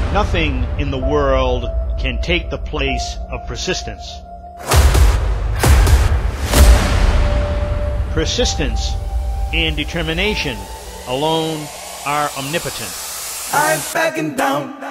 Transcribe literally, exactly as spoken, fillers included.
Nothing in the world can take the place of persistence. Persistence and determination alone are omnipotent. I'm backing down.